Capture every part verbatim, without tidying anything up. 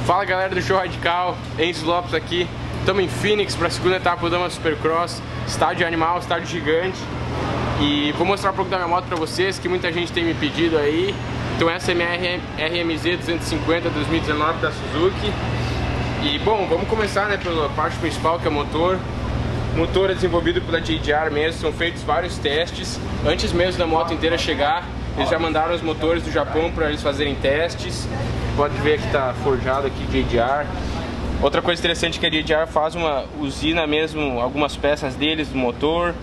Fala galera do Show Radical, Enzo Lopes aqui. Estamos em Phoenix para a segunda etapa do Dama Supercross, estádio animal, estádio gigante. E vou mostrar um pouco da minha moto para vocês, que muita gente tem me pedido aí. Então essa é a minha R M Z duzentos e cinquenta dois mil e dezenove da Suzuki. E bom, vamos começar né, pela parte principal, que é o motor. O motor é desenvolvido pela J D R mesmo, são feitos vários testes. Antes mesmo da moto inteira chegar, eles já mandaram os motores do Japão para eles fazerem testes. Pode ver que está forjado aqui J D R. Outra coisa interessante é que a J D R faz uma usina mesmo, algumas peças deles do motor.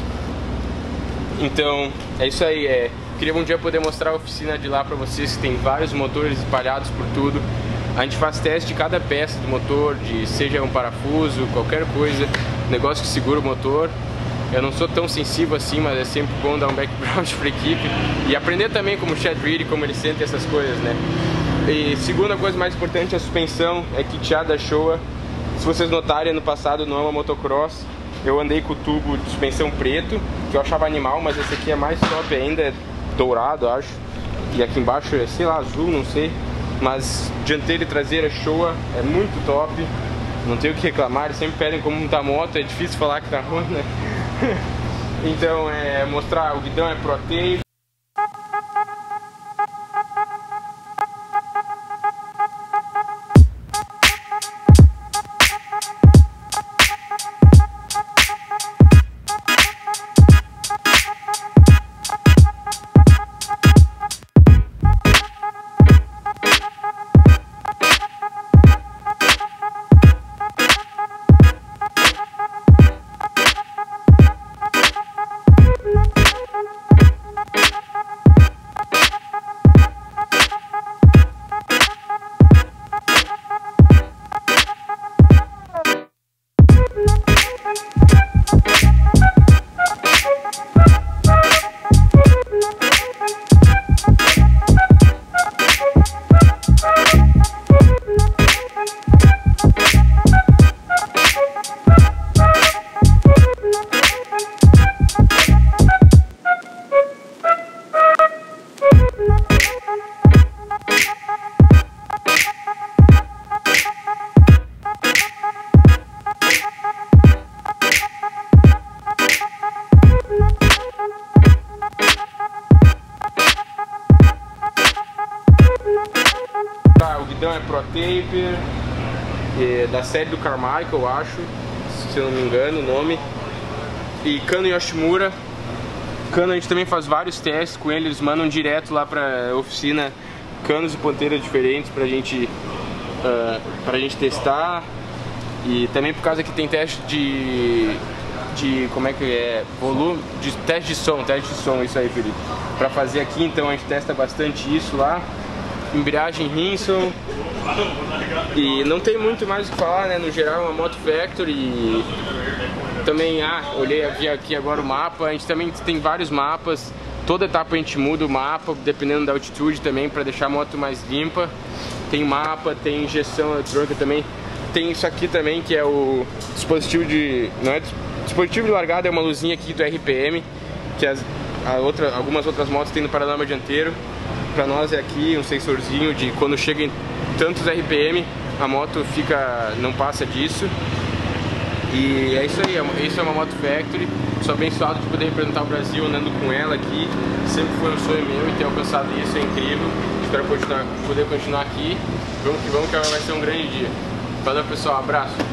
Então é isso aí, é. Queria um dia poder mostrar a oficina de lá para vocês, que tem vários motores espalhados por tudo. A gente faz teste de cada peça do motor, de seja um parafuso, qualquer coisa, negócio que segura o motor. Eu não sou tão sensível assim, mas é sempre bom dar um background para a equipe e aprender também como o Chad Reed, como ele sente essas coisas, né? E segunda coisa mais importante, a suspensão é kiteada da Showa. Se vocês notarem, no passado no Ama Motocross eu andei com o tubo de suspensão preto, que eu achava animal, mas esse aqui é mais top ainda, é dourado, acho. E aqui embaixo é, sei lá, azul, não sei. Mas dianteira e traseira Showa é muito top, não tenho o que reclamar. Eles sempre pedem como tá a moto, é difícil falar que tá ruim, né? Então é mostrar, o guidão é Pro Tape. O guidão é Pro Taper, é da série do Carmichael, eu acho, se eu não me engano o nome. E Kano Yoshimura. Kano a gente também faz vários testes com ele, eles mandam direto lá pra oficina canos e ponteiras diferentes pra gente, uh, pra gente testar. E também por causa que tem teste de, de como é que é, volume, de teste de som, teste de som, isso aí, Felipe. Pra fazer aqui, então a gente testa bastante isso lá. Embreagem Rinson. E não tem muito mais o que falar, né? No geral é uma Moto Factory. E também, ah, olhei vi aqui agora o mapa. A gente também tem vários mapas. Toda etapa a gente muda o mapa, dependendo da altitude também, para deixar a moto mais limpa. Tem mapa, tem injeção eletrônica também. Tem isso aqui também, que é o dispositivo de... Não é dispositivo de largada, é uma luzinha aqui do R P M, que as, a outra, algumas outras motos tem no paralama dianteiro. Pra nós é aqui um sensorzinho de quando chega em tantos R P M, a moto fica, não passa disso. E é isso aí, isso é uma Moto Factory. Sou abençoado de poder representar o Brasil andando com ela aqui. Sempre foi um sonho meu e ter alcançado isso é incrível. Espero continuar, poder continuar aqui. Vamos que vamos, que vai ser um grande dia. Valeu pessoal, abraço.